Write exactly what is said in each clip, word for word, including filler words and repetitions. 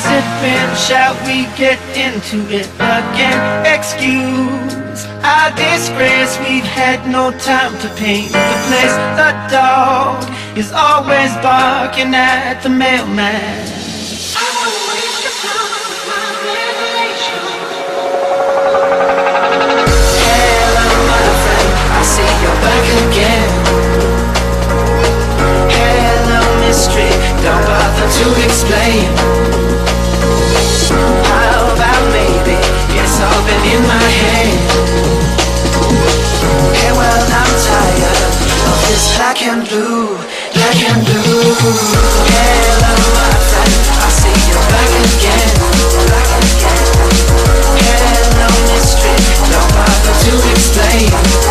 has it been? Shall we get into it again? Excuse our disgrace, we've had no time to paint the place. The dog is always barking at the mailman. I wanna waste your time with my revelation. Hello, my friend, I see you're back again. Hello, mystery, don't bother to explain. How about maybe it's all been in my head? Hey, well, I'm tired of this black and blue, black and blue. Hello, my friend, I see you're back again, back again. Hello, mystery, don't bother to explain.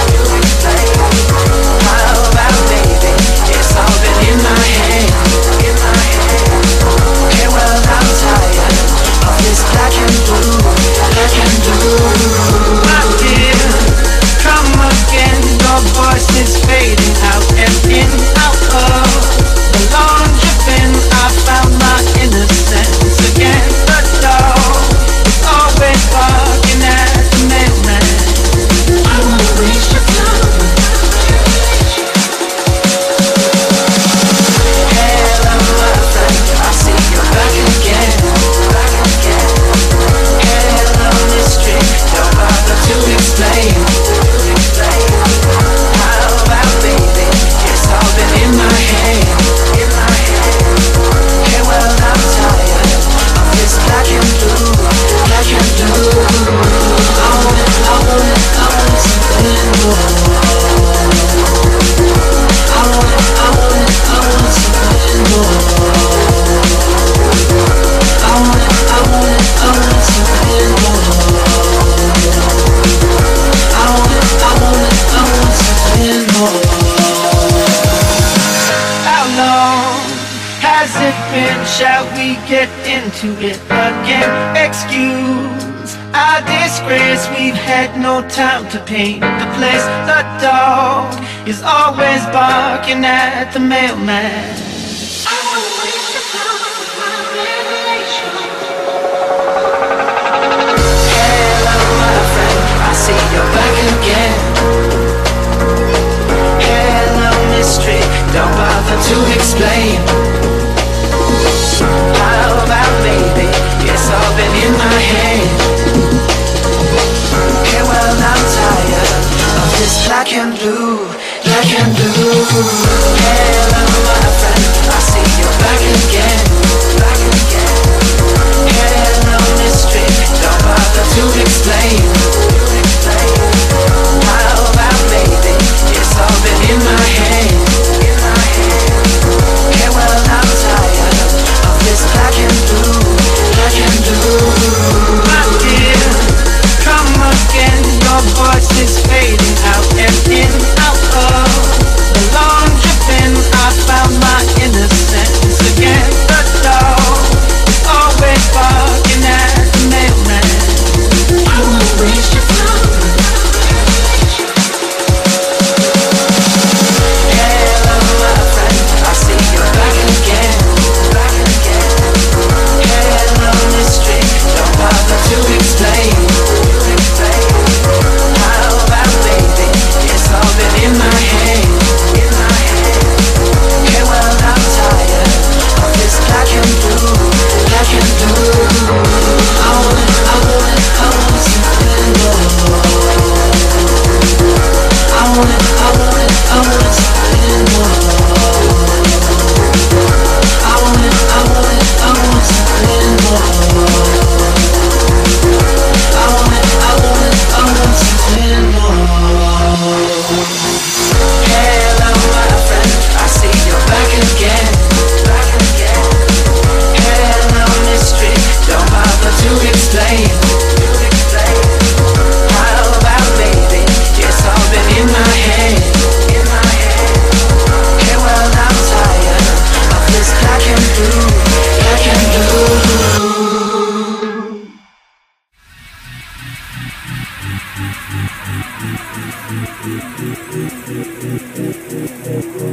How about baby, it's all been in my head, in my head. Hey, well, I'm tired of this black and blue, black and blue. My dear, come again, your voice is fading out and in, out of the lounge you've been. I found my innocence again. The dog is always barking at the mailman. I wanna waste your time. Hello, my friend, I see you're back again, back again. Hello, mystery, don't bother to explain. How about baby, it's all been in my head, in my head. Hey, well, I'm tired of this black and blue, black and blue. I want it, I want it, I want something more. I want it, I want it, I want something more. I want it, I want it, I want something more. I want it, I want it, I want something more. How long has it been? Shall we get into it again? Excuse our disgrace, we've had no time to paint the place. The dog is always barking at the mailman. I wanna waste your time with my revelation. Hello, my friend, I see you're back again. Hello, mystery, don't bother to explain. How about baby, it's all been in my head. Hey, well, I'm tired of this black and blue, black and blue. Hello, my friend, I see you're back again, back again. Hello, mystery, don't bother to explain. How about baby, it's all been in my head, in my head. Hey, well, I'm tired of this black and blue, black and blue. My dear, come again, your voice is fading out and in, out of the lounge you've been. I found my innocence again. The dog is always barking at the mailman. I wanna waste your time. Hello, my friend, I see you're back again, back again. Hello, mystery, don't bother to explain. How about baby, it's all been in my head, in my head. Hey, well, I'm tired of this black and blue, black and blue. I want it, I want it, I want something more. I want it, I want it, I want something more. I want it, I want it, I want something more. I want it, I want it, I want something more. Hello, my friend, I see you're back again, back again. Hello, mystery, don't bother to explain. How about baby, it's all been in my head, in my head. Hey, well, I'm tired of this black and blue, black and blue.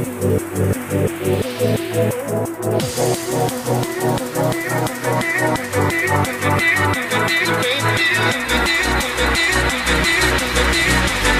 We'll be right back. Baby,